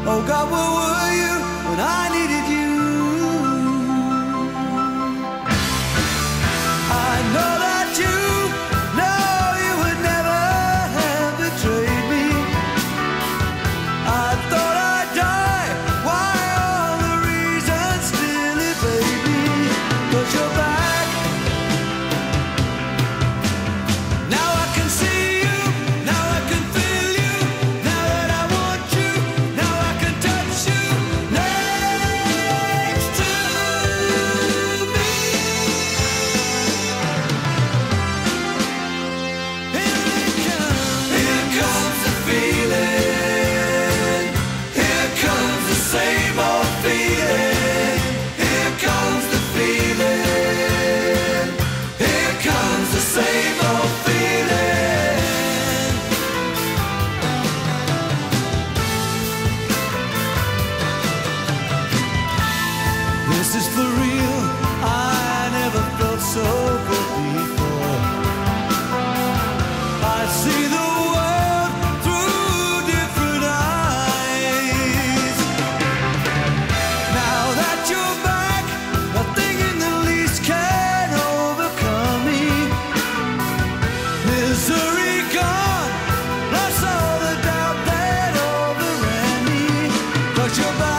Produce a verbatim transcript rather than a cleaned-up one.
Oh God, where were you when I needed you? I know that you know you would never have betrayed me. I thought I'd die, why all the reasons still evade me? 'Cause you're back. Now I can see you, now I can feel you, now that I want you, now I can touch you next to me. Here it comes, here comes the feeling, here comes the same old feeling, here comes the feeling, here comes the same old feeling. This is for real, I never felt so good before. I see the world through different eyes. Now that you're back, nothing in the least can overcome me. Misery gone, lost all the doubt that overran me. 'Cause you're back.